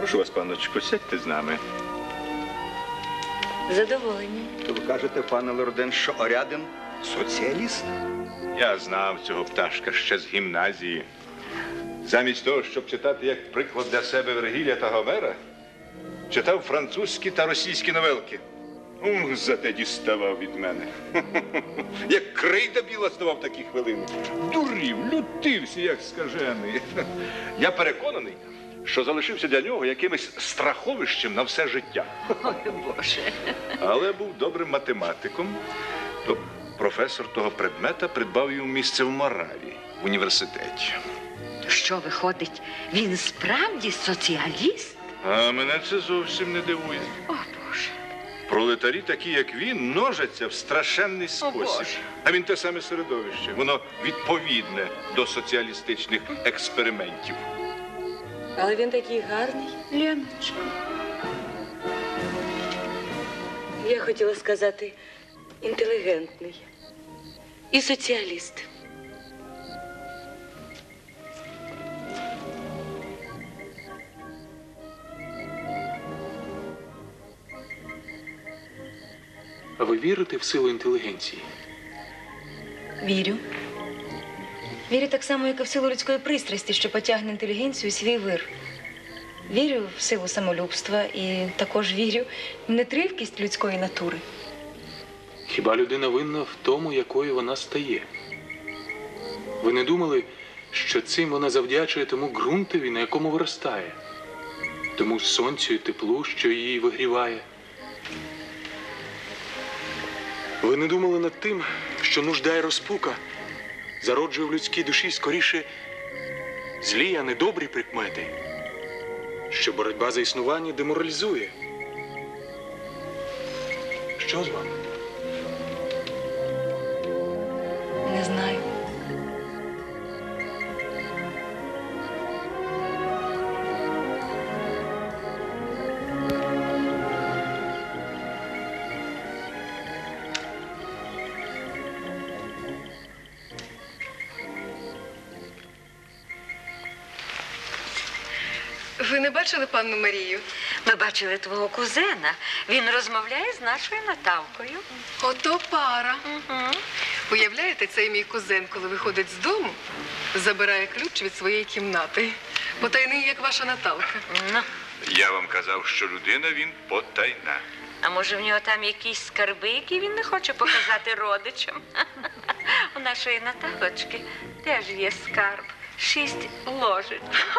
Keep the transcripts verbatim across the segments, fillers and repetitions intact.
Прошу вас, панночко, сядьте з нами. Задоволення. То ви кажете, пане Лорден, що Орядин соціаліст? Я знав цього пташка ще з гімназії. Замість того, щоб читати як приклад для себе Вергілія та Гомера, читав французькі та російські новелки. Ух, зате діставав від мене. Як крейда біла ставав в такі хвилини. Дурів, лютився, як скажений. Я переконаний, що залишився для нього якимось страховищем на все життя. Ой, Боже. Але був добрим математиком, то професор того предмета придбав йому місце в Мораві, в університеті. То що виходить, він справді соціаліст? А мене це зовсім не дивує. О, Боже. Пролетарі, такі як він, множаться в страшенний спосіб. Боже. А він те саме середовище. Воно відповідне до соціалістичних експериментів. Але він такий гарний. Леночко. Я хотіла сказати, інтелігентний. І соціаліст. А ви вірите в силу інтелігенції? Вірю. Вірю так само, як і в силу людської пристрасті, що потягне інтелігенцію у свій вир. Вірю в силу самолюбства і також вірю в нетривкість людської натури. Хіба людина винна в тому, якою вона стає? Ви не думали, що цим вона завдячує тому ґрунтові, на якому виростає? Тому сонцю і теплу, що її вигріває? Ви не думали над тим, що нужда і розпука зароджує в людській душі скоріше злі, а не добрі прикмети? Що боротьба за існування деморалізує? Що з вами? Не знаю. Ви не бачили панну Марію? Ми бачили твого кузена. Він розмовляє з нашою Наталкою. Ото пара. Угу. Уявляєте, цей мій кузен, коли виходить з дому, забирає ключ від своєї кімнати. Потайний, як ваша Наталка. Ну, Я вам казав, що людина він потайна. а може в нього там якісь скарби, які він не хоче показати родичам? У нашої Наталочки теж є скарб. Шість ложечок.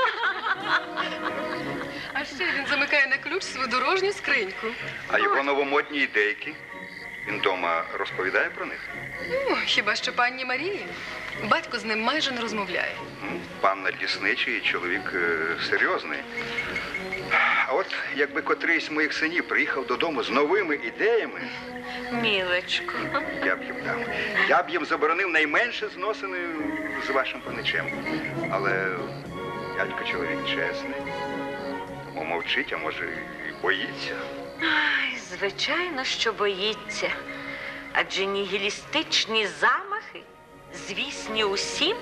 А ще він замикає на ключ свою дорожню скриньку. А його новомодні ідейки? Він вдома розповідає про них? Ну, хіба що пані Марії? Батько з ним майже не розмовляє. Ну, пан надлісничий чоловік е, серйозний. А от якби котрийсь з моїх синів приїхав додому з новими ідеями, Мілочко. я б їм дав. Я б їм заборонив найменше зносини з вашим паничем. Але дядько чоловік чесний. Тому мовчить, а може і боїться. Ай, звичайно, що боїться. Адже нігілістичні замахи, звісні усім.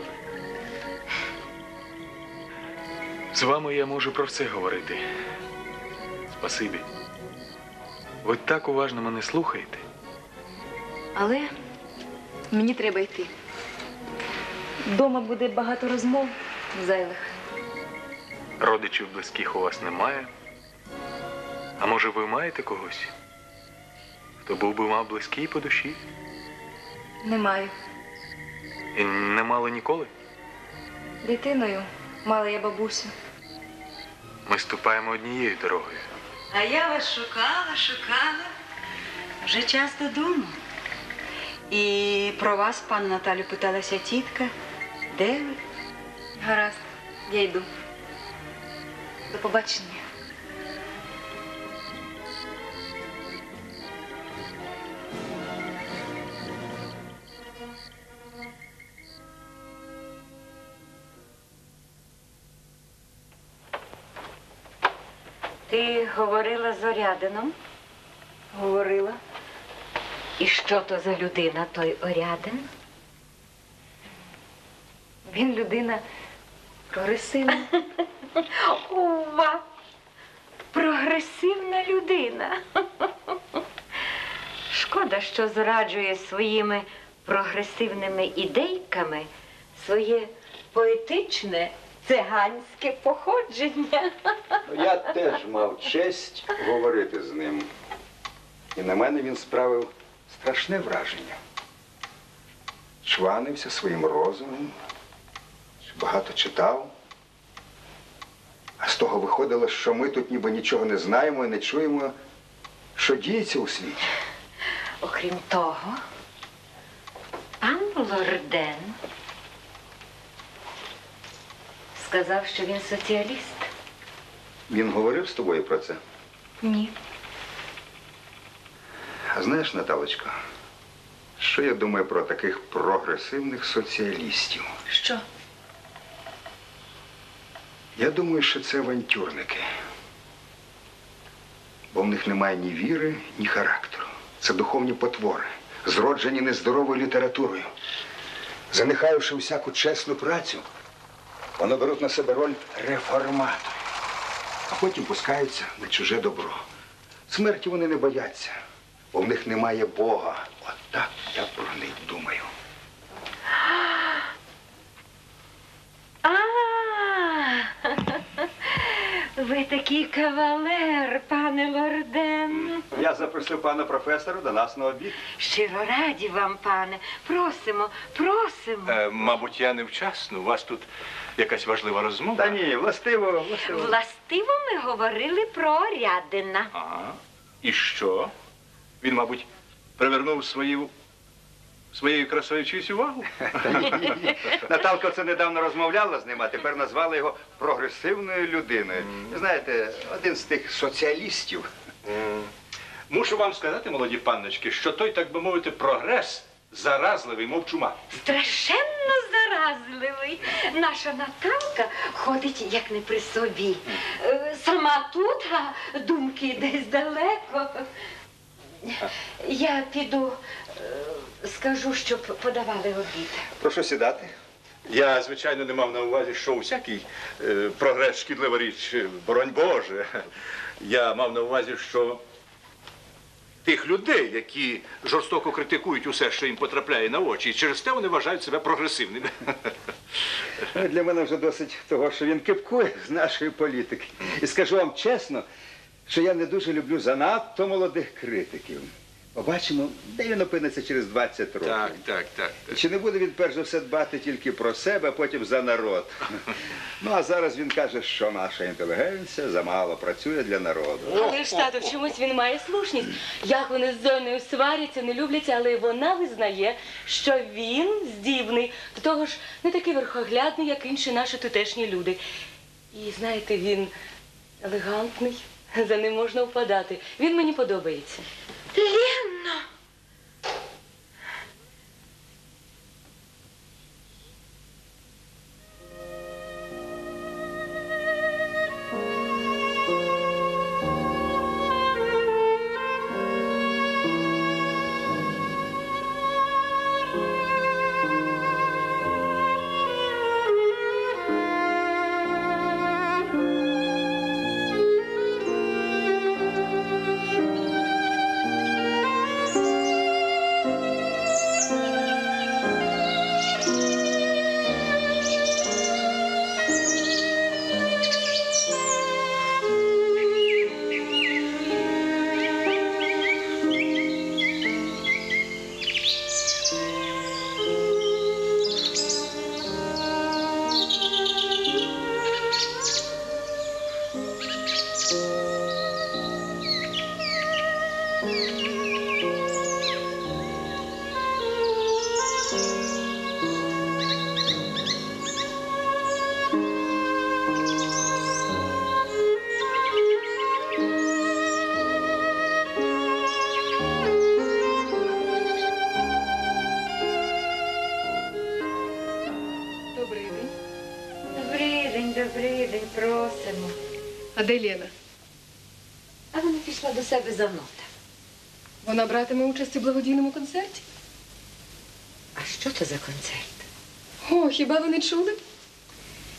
З вами я можу про все говорити. Спасибі. Ви так уважно мене слухаєте. Але мені треба йти. Вдома буде багато розмов зайвих. Родичів близьких у вас немає. А може ви маєте когось, хто був би вам близький по душі? Не маю. І не мали ніколи? Дитиною мала я бабусю. Ми ступаємо однією дорогою. А я вас шукала, шукала. Вже час додому. І про вас, пан Наталю, питалася тітка. Де ви? Гаразд, я йду. До побачення. Ти говорила з Орядином? Говорила. І що то за людина, той Орядин? Він людина прогресивна. Ува! прогресивна людина. Шкода, що зраджує своїми прогресивними ідейками своє поетичне циганське походження. Я теж мав честь говорити з ним. І на мене він справив страшне враження. Чванився своїм розумом, багато читав. А з того виходило, що ми тут ніби нічого не знаємо і не чуємо, що діється у світі. Окрім того, пан Лорден сказав, що він соціаліст. Він говорив з тобою про це? Ні. А знаєш, Наталочко, що я думаю про таких прогресивних соціалістів? Що? Я думаю, що це авантюрники. Бо в них немає ні віри, ні характеру. Це духовні потвори, зроджені нездоровою літературою. Занихаючи всяку чесну працю, вони беруть на себе роль реформаторів, а потім пускаються на чуже добро. Смерті вони не бояться, бо в них немає Бога. От так я про них думаю. А, ви такий кавалер, пане Лорден. Я запросив пана професора до нас на обід. Щиро раді вам, пане. Просимо, просимо. Е, мабуть, я невчасно. У вас тут якась важлива розмова. Та ні, властиво, властиво. Властиво ми говорили про Рядина. Ага. І що? Він, мабуть, привернув свою, своєю красою чиюсь увагу? Наталка це недавно розмовляла з ним, а тепер назвала його прогресивною людиною. Mm. Знаєте, один з тих соціалістів. Mm. Мушу вам сказати, молоді панночки, що той, так би мовити, прогрес заразливий, мов чума. Страшенно заразливий. Наша Наталка ходить як не при собі. Е, Сама тут, а думки десь далеко. Я піду, е, скажу, щоб подавали обід. Прошу сідати. Я, звичайно, не мав на увазі, що усякий е, прогрес шкідлива річ, боронь Боже. Я мав на увазі, що тих людей, які жорстоко критикують усе, що їм потрапляє на очі, і через те вони вважають себе прогресивними. Для мене вже досить того, що він кипкує з нашої політики. І скажу вам чесно, що я не дуже люблю занадто молодих критиків. Побачимо, де він опиниться через двадцять років. Так, так, так. І чи не буде він перш за все дбати тільки про себе, а потім за народ. Ну, а зараз він каже, що наша інтелігенція замало працює для народу. Але ж, тату, чомусь він має слушність. Як вони з Зоною сваряться, не любляться, але вона визнає, що він здібний. До того ж, не такий верхоглядний, як інші наші тутешні люди. І, знаєте, він елегантний, за ним можна впадати. Він мені подобається. Ленно! Добрий день. Добрий день, добрий день, просимо. А де Лена? А вона пішла до себе за нота. Вона братиме участь у благодійному концерті? А що це за концерт? О, хіба ви не чули?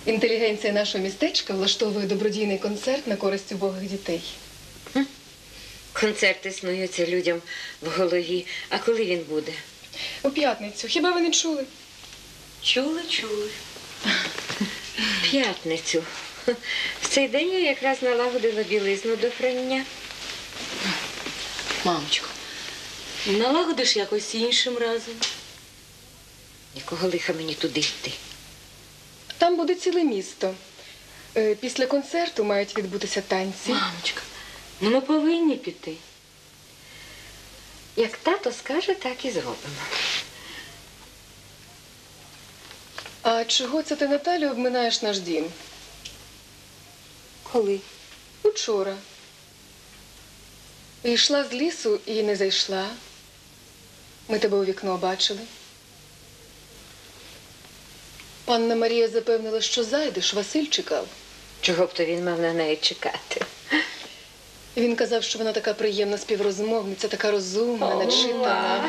Інтелігенція нашого містечка влаштовує добродійний концерт на користь убогих дітей. Концерти снуються людям в голові. А коли він буде? У п'ятницю. Хіба ви не чули? Чули, чули. П'ятницю. В цей день я якраз налагодила білизну до прання. Мамочко, налагодиш якось іншим разом. Якого лиха мені туди йти? Там буде ціле місто. Е, Після концерту мають відбутися танці. Мамочка, ну ми повинні піти. Як тато скаже, так і зробимо. А чого це ти, Наталю, обминаєш наш дім? Коли? Учора. Йшла з лісу і не зайшла. Ми тебе у вікно бачили. Панна Марія запевнила, що зайдеш, Василь чекав. Чого б то він мав на неї чекати? Він казав, що вона така приємна співрозмовниця, така розумна, начитана.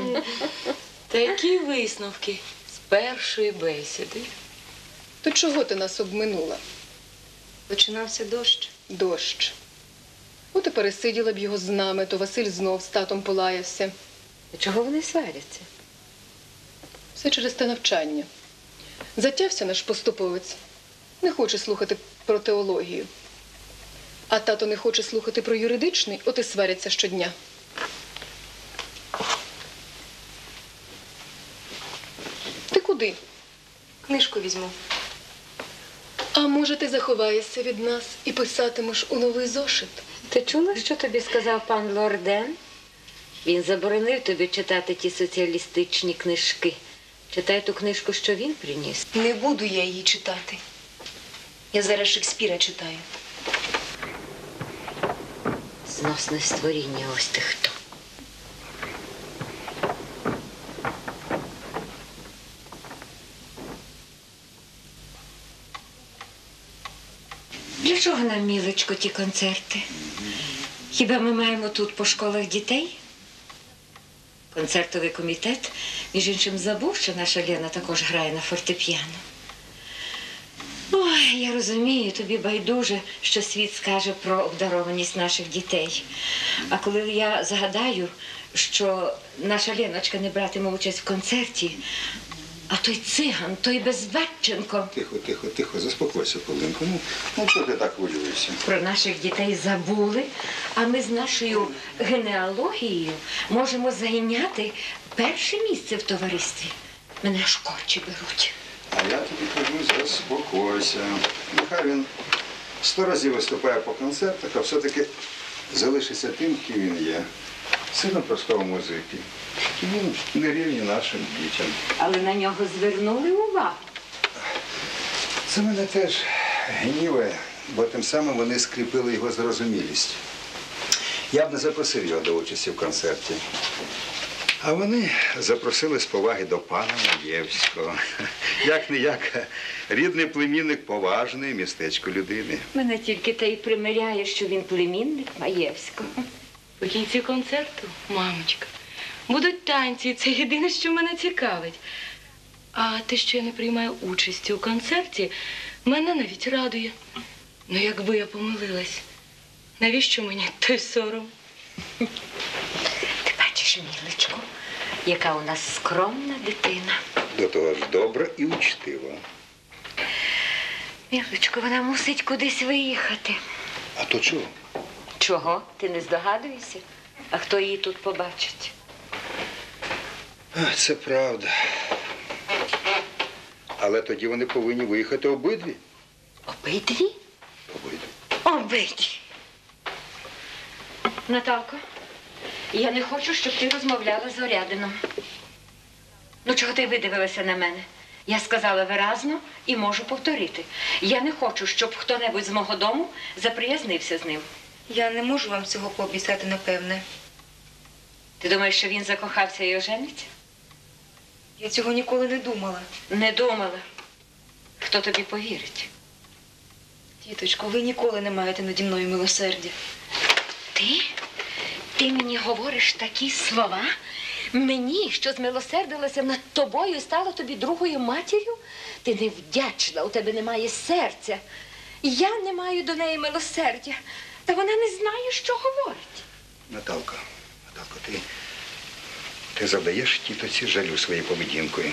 Такі висновки з першої бесіди. То чого ти нас обминула? Починався дощ. Дощ. От і пересиділа б його з нами, то Василь знов з татом полаявся. І чого вони сваряться? Все через те навчання. Затявся наш поступовець. Не хоче слухати про теологію. А тато не хоче слухати про юридичний, от і сваряться щодня. Ти куди? Книжку візьму. А може, ти заховаєшся від нас і писатимеш у новий зошит? Ти чула, що тобі сказав пан Лорден? Він заборонив тобі читати ті соціалістичні книжки. Читай ту книжку, що він приніс. Не буду я її читати. Я зараз Шекспіра читаю. Зносне створіння, ось ти хто. Для чого нам, мілечко, ті концерти? Хіба ми маємо тут по школах дітей? Концертовий комітет, між іншим, забув, що наша Лена також грає на фортепіано. Ой, я розумію, тобі байдуже, що світ скаже про обдарованість наших дітей. А коли я згадаю, що наша Леночка не братиме участь в концерті, а той циган, той Безбатченко Тихо, тихо, тихо, заспокойся, хвилинку. Ну, ну чого ти так хвилюєшся? про наших дітей забули, а ми з нашою генеалогією можемо зайняти перше місце в товаристві. Мене аж корчі беруть. А я тобі кажу, заспокойся. Нехай він сто разів виступає по концертах, а все-таки залишиться тим, ким він є. Сином простого музики. І він не рівні нашим дітям. Але на нього звернули увагу. Це мене теж гніває, бо тим самим вони скріпили його зрозумілість. Я б не запросив його до участі в концерті. А вони запросили з поваги до пана Маєвського. Як-не-як, рідний племінник поважної містечко людини. Мене тільки те й примиряє, що він племінник Маєвського. У кінці концерту, мамочка, будуть танці, це єдине, що мене цікавить. А те, що я не приймаю участі у концерті, мене навіть радує. Ну, якби я помилилась, навіщо мені той сором? Ти бачиш, мілечко, яка у нас скромна дитина. До того ж добра і учтива. Мілечко, вона мусить кудись виїхати. А то чого? Чого? Ти не здогадуєшся? А хто її тут побачить? А, це правда. Але тоді вони повинні виїхати обидві. Обидві? Обидві. Обидві. Наталко, я не хочу, щоб ти розмовляла з Орядином. Ну, чого ти видивилася на мене? Я сказала виразно і можу повторити. Я не хочу, щоб хто-небудь з мого дому заприязнився з ним. Я не можу вам цього пообіцяти, напевне. Ти думаєш, що він закохався і ожениться? Я цього ніколи не думала. Не думала. Хто тобі повірить? Тіточко, ви ніколи не маєте наді мною милосердя. Ти? Ти мені говориш такі слова? Мені, що змилосердилася над тобою і стала тобі другою матір'ю? Ти невдячна, у тебе немає серця. І я не маю до неї милосердя. Та вона не знає, що говорить. Наталко, Наталко, ти, ти завдаєш тітоці жалю своєю поведінкою.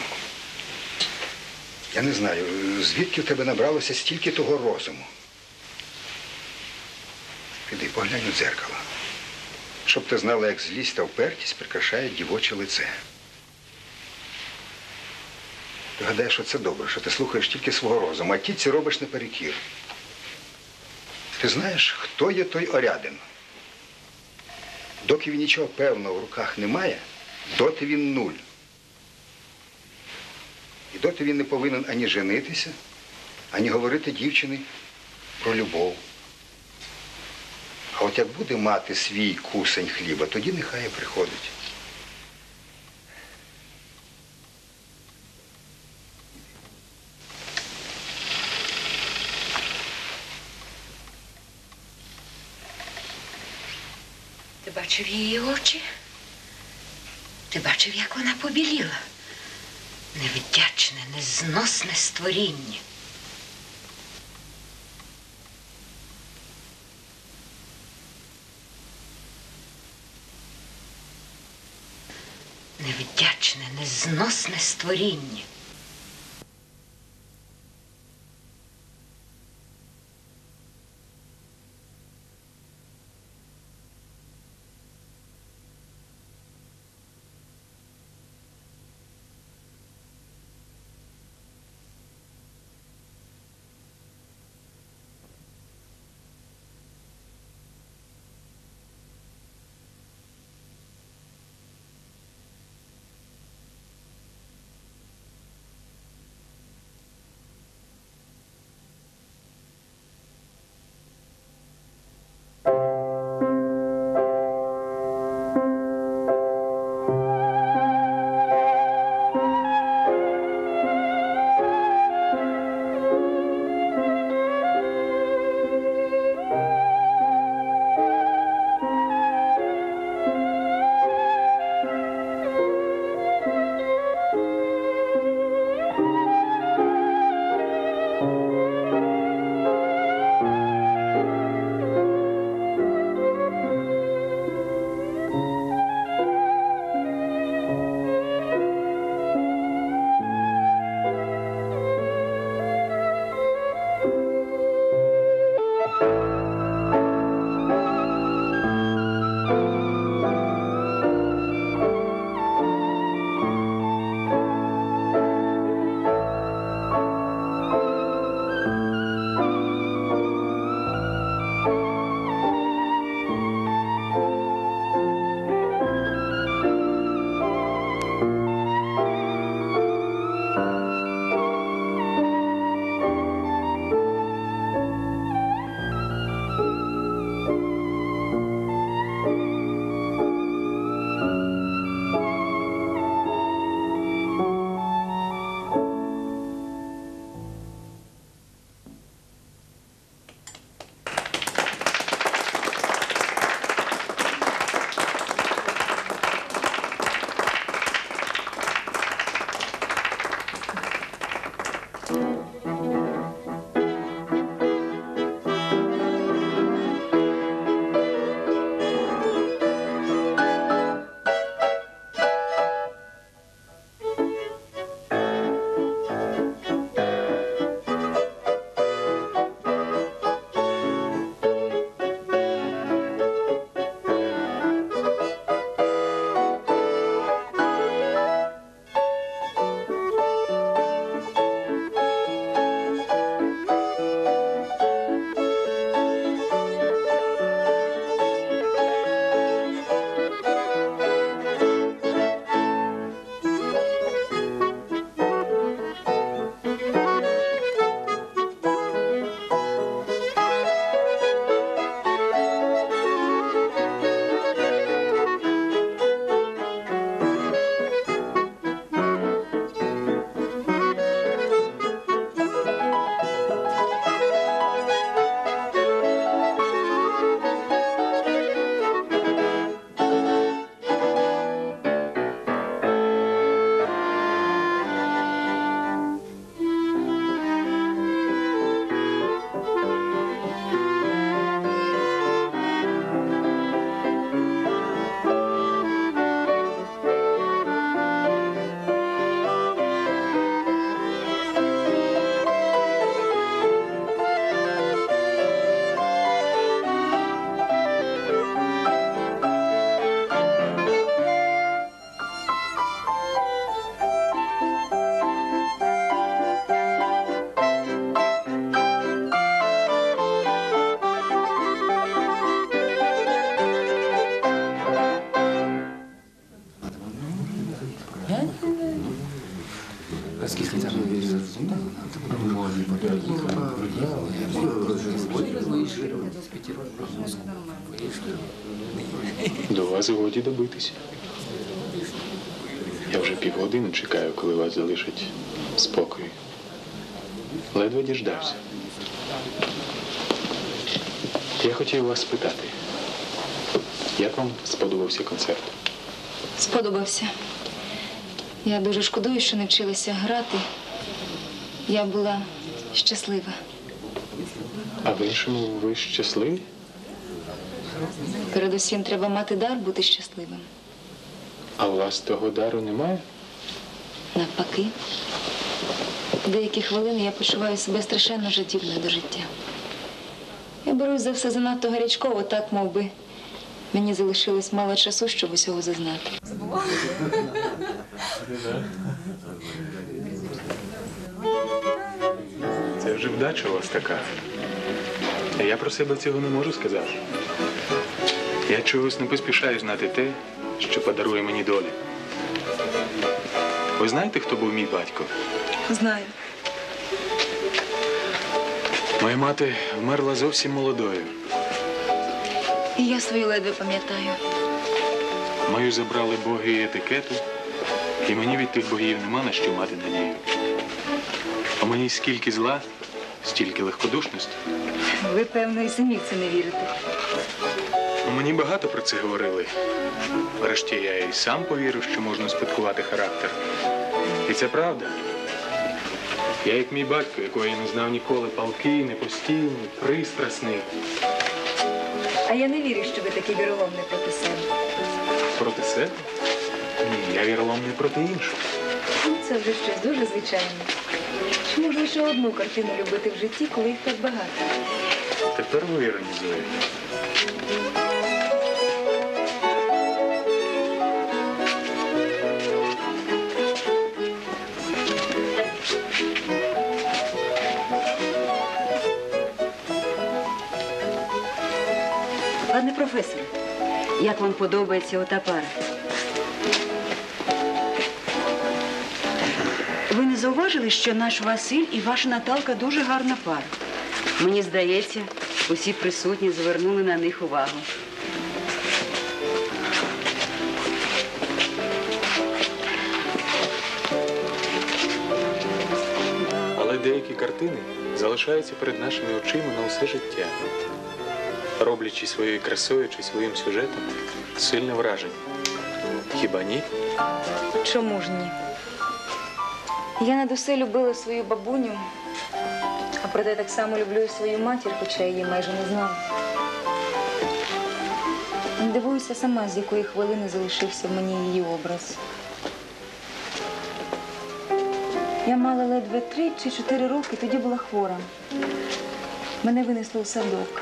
Я не знаю, звідки в тебе набралося стільки того розуму. Піди, поглянь у дзеркало. Щоб ти знала, як злість та впертість прикрашає дівоче лице. Ти гадаєш, що це добре, що ти слухаєш тільки свого розуму, а тітці робиш наперекір. Ти знаєш, хто є той Орядин? Доки він нічого певного в руках не має, доти він нуль. І доти він не повинен ані женитися, ані говорити дівчині про любов. А от як буде мати свій кусень хліба, тоді нехай і приходить. Ти бачив її очі? Ти бачив, як вона побіліла? Невдячне, незносне створіння. Невдячне, незносне створіння. До вас годі добитися. Я вже півгодини чекаю, коли вас залишать спокою. Ледве діждався. Я хотів вас спитати, як вам сподобався концерт? Сподобався. Я дуже шкодую, що не вчилася грати. Я була щаслива. А в іншому ви щасливі? Передусім треба мати дар бути щасливим. А у вас того дару немає? Навпаки. В деякі хвилини я почуваю себе страшенно жадібною до життя. Я берусь за все занадто гарячково, так, мов би, мені залишилось мало часу, щоб усього зазнати. Це вже вдача у вас така. А я про себе цього не можу сказати. Я чогось не поспішаю знати те, що подарує мені доля. Ви знаєте, хто був мій батько? Знаю. Моя мати вмерла зовсім молодою. І я свою ледве пам'ятаю. Мою забрали боги етикету, і мені від тих богів нема на що мати надію. А мені скільки зла, стільки легкодушності. Ви, певно, і самі в це не вірите. Мені багато про це говорили. Врешті я і сам повірив, що можна спадкувати характер. І це правда. Я, як мій батько, якого я не знав ніколи, палкий, непостійний, пристрасний. А я не вірю, що ви такий віроломний проти себе. Проти себе? Ні, я віроломний проти інших. Ну, це вже щось дуже звичайне. Чи можна лише одну картину любити в житті, коли їх так багато? Тепер ви іронізуєте. Пане професоре, як вам подобається ота пара? Ви не зауважили, що наш Василь і ваша Наталка дуже гарна пара? Мені здається, усі присутні звернули на них увагу. Але деякі картини залишаються перед нашими очима на усе життя, роблячи своєю красою чи своїм сюжетом сильне враження. Хіба ні? Чому ж ні? Я над усе любила свою бабуню, а проте так само люблю і свою матір, хоча я її майже не знала. Дивуюся сама, з якої хвилини залишився в мені її образ. Я мала ледве три чи чотири роки, тоді була хвора. Мене винесло у садок.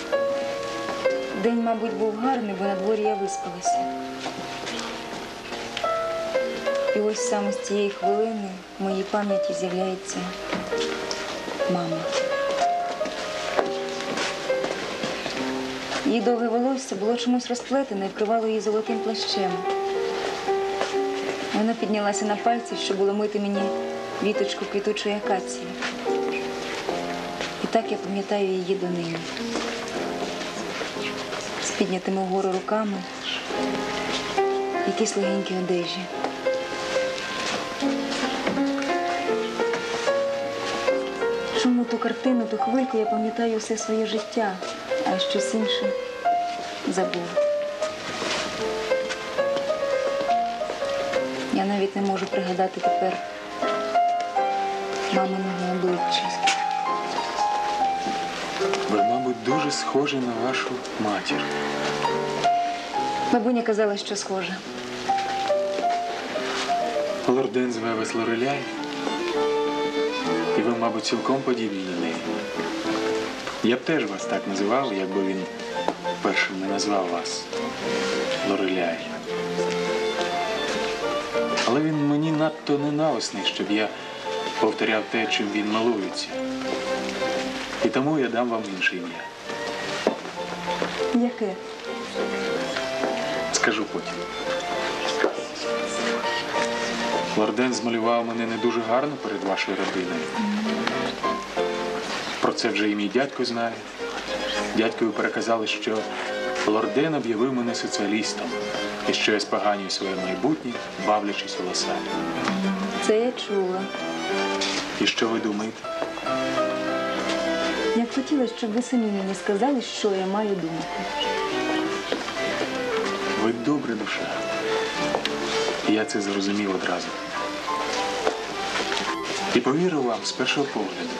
День, мабуть, був гарний, бо на дворі я виспалася. І ось саме з цієї хвилини в моїй пам'яті з'являється мама. Її довге волосся було чомусь розплетене і вкривало її золотим плащем. Вона піднялася на пальці, щоб уломити мені віточку квітучої акації. І так я пам'ятаю її донині. З піднятими вгору руками, якісь легенькі одежі. Чому ту картину, ту хвильку я пам'ятаю все своє життя, а щось інше забула. Я навіть не можу пригадати тепер маминого обличчя. Ви, мабуть, дуже схожі на вашу матір. Бабуня казала, що схожа. Лорден зве вас Лореляй, і ви, мабуть, цілком подібні до неї. Я б теж вас так називав, якби він першим не назвав вас Лореляй. Але він мені надто ненависний, щоб я повторяв те, чим він милується. І тому я дам вам інше ім'я. Яке? Скажу потім. Лорден змалював мене не дуже гарно перед вашою родиною. Про це вже і мій дядько знає. Дядькові переказали, що Лорден об'явив мене соціалістом і що я споганюю своє майбутнє, бавлячись у Ласалі. Це я чула. І що ви думаєте? Я б хотіла, щоб ви самі мені сказали, що я маю думати. Ви добра душа. І я це зрозумів одразу. І повірив вам з першого погляду.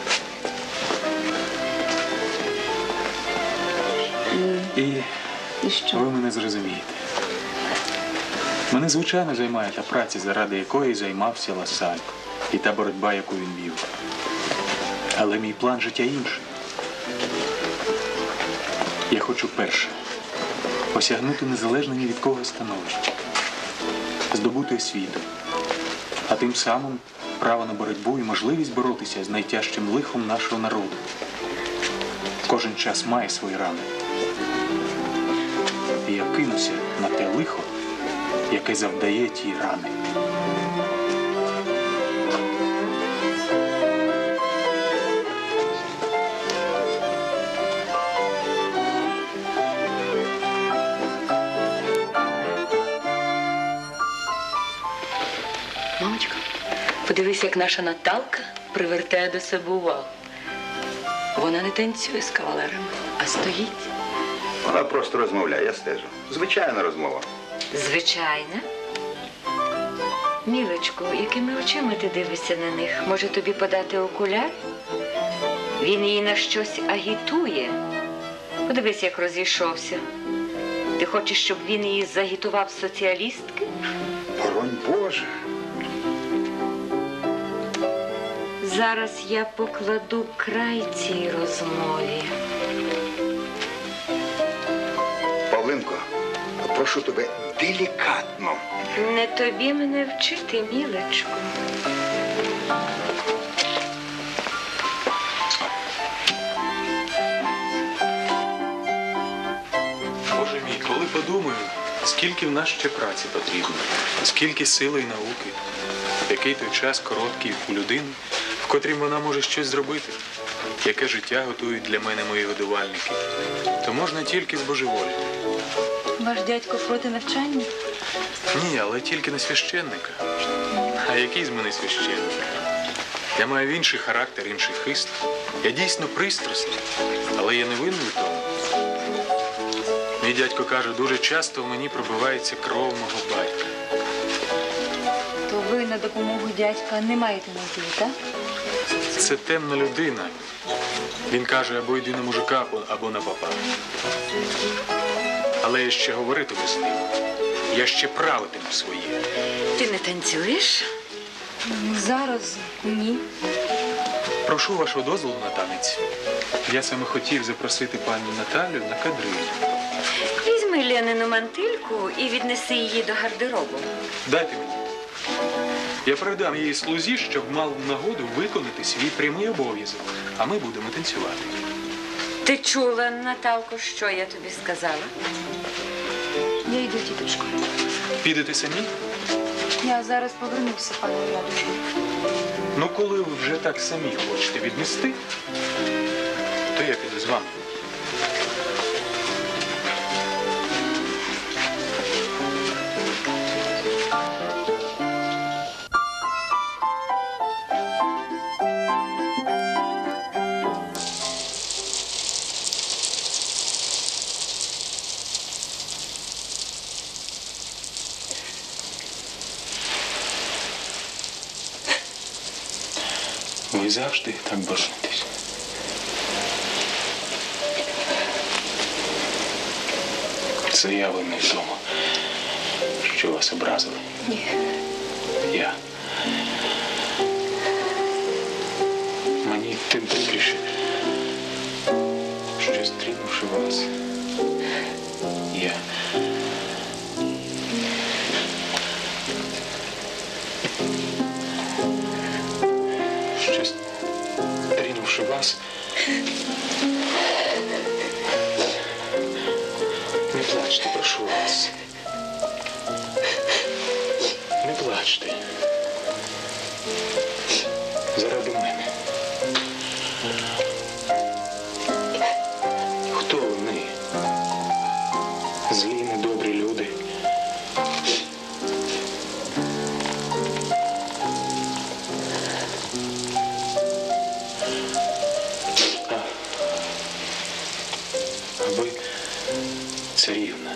І, І і що? ви мене зрозумієте. Мене, звичайно, займає та праця, заради якої займався Ласаль, і та боротьба, яку він вів. Але мій план життя інший. Я хочу перше осягнути незалежне ні від кого становище, здобути освіту, а тим самим право на боротьбу і можливість боротися з найтяжчим лихом нашого народу. Кожен час має свої рани. І я кинуся на те лихо, яке завдає ті рани. Мамочка, подивись, як наша Наталка привертає до себе увагу. Вона не танцює з кавалерами, а стоїть. Вона просто розмовляє, я стежу. Звичайна розмова. Звичайно. Мілочко, якими очима ти дивишся на них? Може тобі подати окуляр? Він її на щось агітує. Подивись, як розійшовся. Ти хочеш, щоб він її загітував соціалістки? Боронь Боже. Зараз я покладу край цій розмові. Павлинко, прошу тебе делікатно. Не тобі мене вчити, Мілечко. Боже мій, коли подумаю, скільки в нас ще праці потрібно, скільки сили і науки, який той час короткий у людини, в котрім вона може щось зробити, яке життя готують для мене мої годувальники, то можна тільки збожеволіти. Ваш дядько проти навчання? Ні, але тільки не священника. А який з мене священник? Я маю інший характер, інший хист. Я дійсно пристрасний, але я не винний у тому. Мій дядько каже, дуже часто в мені пробивається кров мого батька. То ви на допомогу дядька не маєте надії, так? Це темна людина. Він каже, або йди на мужика, або на попа. Але я ще говоритиму з ним. Я ще правитиму своє. Ти не танцюєш? Зараз ні. Прошу вашого дозволу на танець. Я саме хотів запросити пані Наталю на кадриль. Візьми Ленину мантильку і віднеси її до гардеробу. Дайте мені. Я передам її слузі, щоб мав нагоду виконати свій прямий обов'язок. А ми будемо танцювати. Ти чула, Наталко, що я тобі сказала? Я йду, тіточко. Підете самі? Я зараз повернуся, пані Ядушко. Ну, коли ви вже так самі хочете віднести, то я піду з вами. Ви завжди так боронитесь. Це я винний в тому, що вас образили. Ні. Я. Мені тим прикріше, що зустрінувши вас, я Щось, трінувши вас, не плачте, прошу вас. Не плачте. А ви царівна.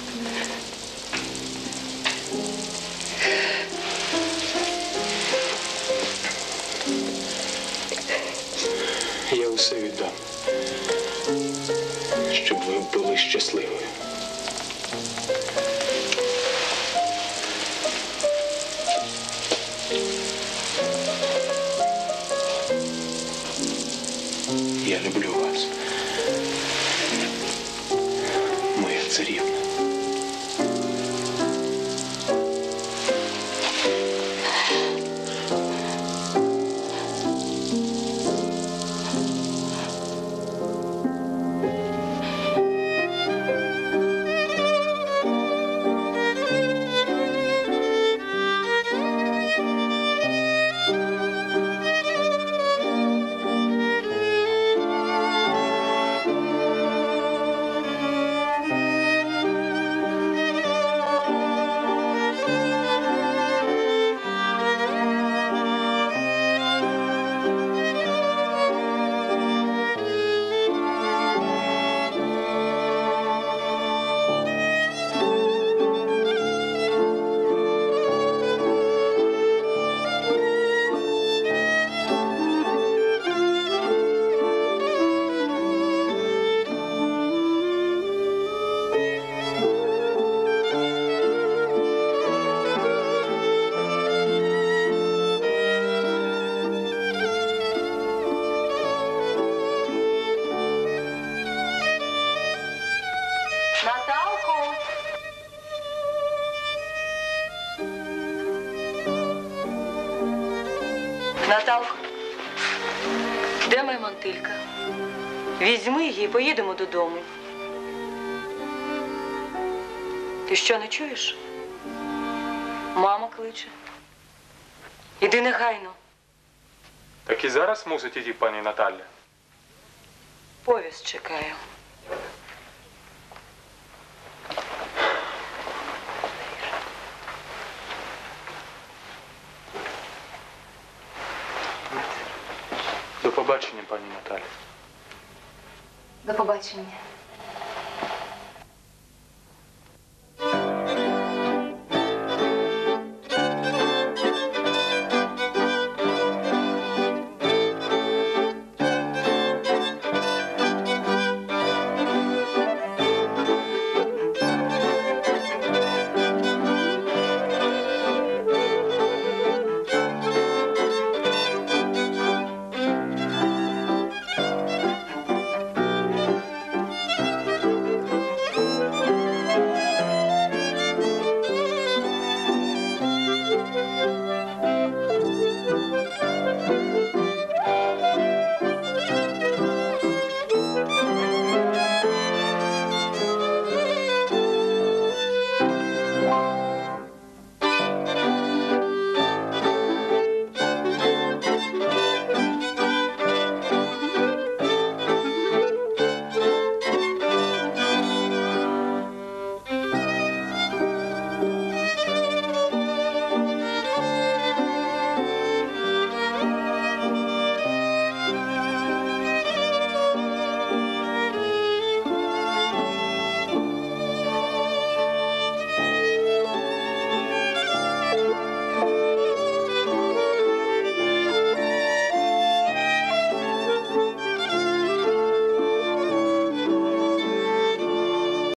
Я усе віддам, щоб ви були щасливою. Я люблю вас, моя царівна. Наталко! Наталко, де моя мантилька? Візьми її і поїдемо додому. Ти що, не чуєш? Мама кличе. Іди негайно. Так і зараз мусить іти пані Наталя. Повість чекаю. До побачення, пані Наталя. До побачення.